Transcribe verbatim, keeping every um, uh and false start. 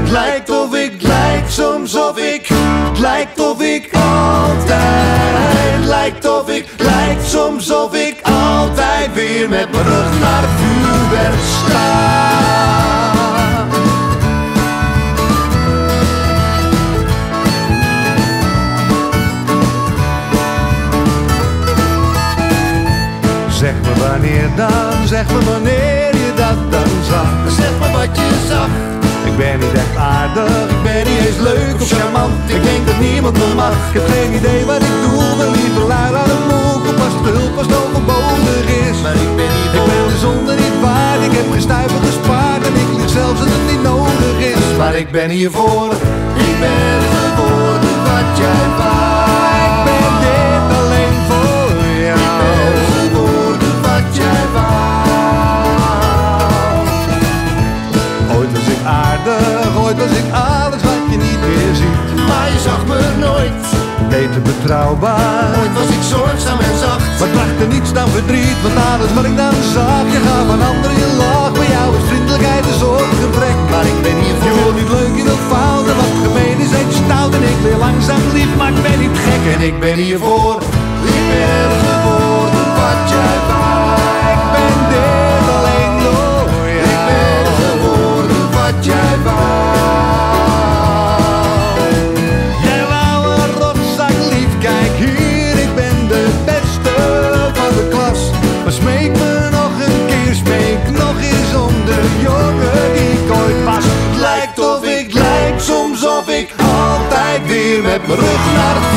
Het lijkt of ik, lijkt soms of ik, het lijkt of ik altijd, lijkt of ik, lijkt soms of ik altijd weer met mijn rug naar het vuurwerk sta. Zeg me wanneer dan, zeg me wanneer je dat dan zag. Zeg me wat je zag. Ik ben niet echt aardig, ik ben niet eens leuk of charmant. Ik denk dat niemand me mag, ik heb geen idee wat ik doe. Wil liever lui aan de moek, op als de hulp als het overbodig is. Maar ik ben niet ik ben de zonde niet waard, ik heb geen stuiver gespaard. En ik lig zelfs als het niet nodig is. Maar ik ben hiervoor, ik ben geworden wat jij wou. Ik ben dit alleen voor jou. Ik ben geworden wat jij wou. Ooit was ik aardig, ooit was ik alles wat je niet meer ziet. Maar je zag me nooit, beter betrouwbaar. Ooit was ik zorgzaam en zacht, maar trachtte niets dan verdriet. Want alles wat ik dan zag, je gaf aan anderen je lach. Bij jou is vriendelijkheid een soort gebrek. Maar ik ben hiervoor, je wilt niet leuk, je wilt fout. En wat gemeen is, eet je stout. En ik leer langzaam lief, maar ik ben niet gek. En ik ben hiervoor, ik ben geworden wat jij wou. Ik ben dit alleen door jou. Ik ben geworden wat jij wou. Jij wou een rotzak lief, kijk hier, ik ben de beste van de klas. Maar smeek me nog een keer, smeek nog eens om de jongen die ik ooit was. Het lijkt of ik, lijkt soms of ik altijd weer met mijn rug naar het